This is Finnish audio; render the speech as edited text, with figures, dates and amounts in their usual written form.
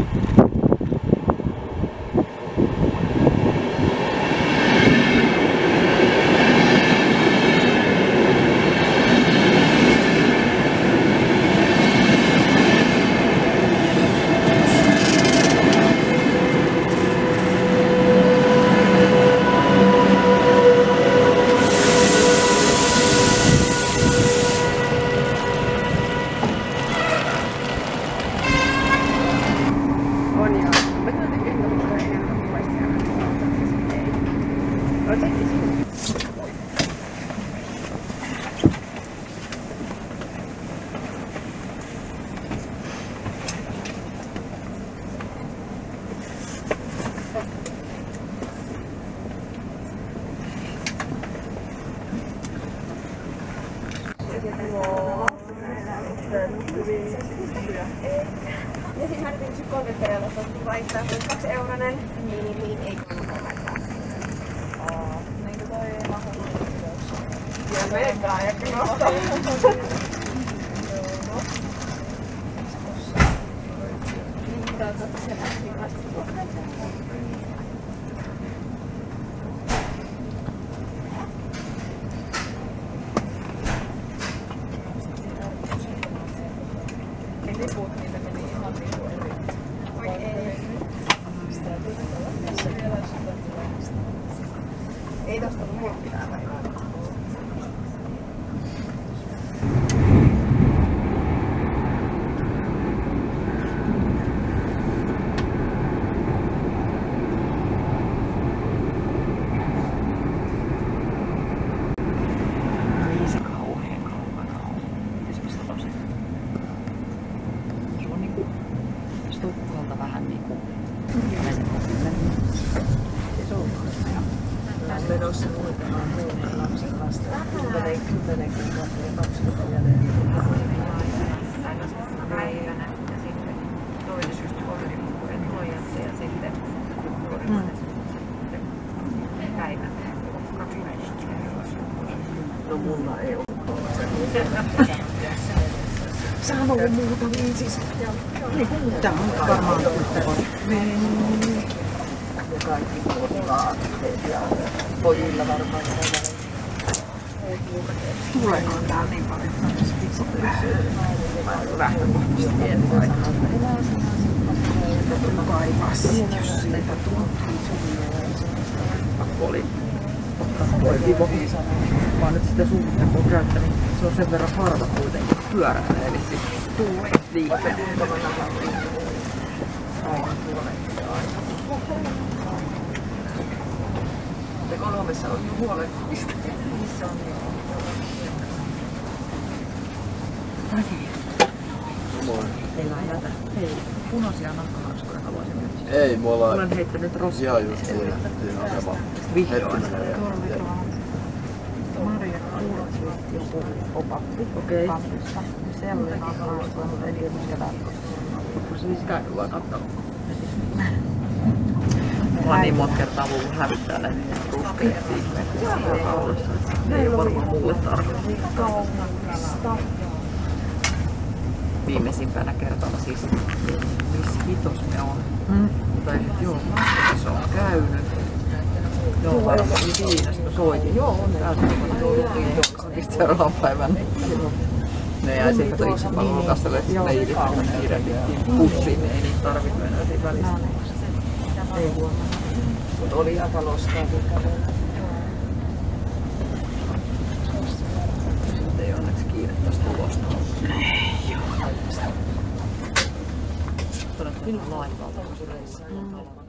Ja siinä harjoitin yksi 30 periaatteessa vaihtaa, se on 2 euronen, niin ei kannata laittaa. Niinkö toi mahdollisuus? Ja meidän ajakin nostaa. Liput, niille meni ihan niinku eri. Oi ei. Ei tosta ollut mulla pitää päivää. Tukholta vähän niinku menossa muutamaan muuta lapsen vasta. 10 kuukautta ja 20 jäljellä. päivänä ja sitten toinen syyskuun koulukuuden tuojassa ja sitten kolmannen päivänä 20. No mulla ei ole. Sano muuta niin siis. Tää on varmaan ja kaikki vaatteet ja pojilla varmaan tuleekaan täällä niin paljon lähtökohtaisesti en vai kaivassit, jos siitä tuntuu. Pakko oli ottaa toi vivo. Mä oon nyt sitä suunnittelua käyttänyt. Se on sen verran harva kuitenkin pyörällä, eli siis liikkeen. Aivan huolehtia aina. Ja kolmessa on jo huolehtimista. Missä on jo? Moi. Teillä on jätä. Hei, punaisia nahkahanskoja haluaisin nyt. Ei, mulla olen heittänyt roskaa. ihan just siinä sama. Vihdoin. Maria kuulosti joku opappi. Okei. Kampissa. Siellä oli nahkahanskoja, mutta ei tietysti Kun se sitä ei voi katsoa. Mulla on niin monta kertaa ollut hävittää näitä ruskeita ihmeitä kaulassa. Ne ei ole varmaan mulle tarkoittaa. Viimeisimpänä kertana siis, missä hitos me on. Tai joo, se on käynyt. Joo, varmaan Kiinasta soitin. Joo, on täältä tultiin jokaisesti seuraavan päivän. Ne jäi siitä itsepalvelukassalle, että leidit kirjoitettiin pussiin, niin ei niitä tarvittu enää siitä välistä. Ei huomannut. Mutta oli aika lostaakin kävellä. Sitten ei onneksi kiire tästä tulosta. Ei joo. Todennäköisesti laivalta.